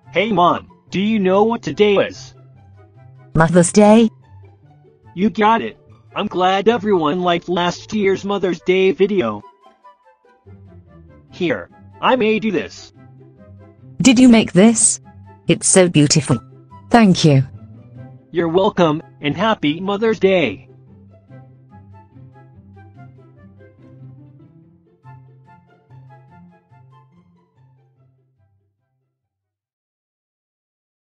Hey Mom, do you know what today is? Mother's Day? You got it. I'm glad everyone liked last year's Mother's Day video. Here, I made you this. Did you make this? It's so beautiful. Thank you. You're welcome, and happy Mother's Day.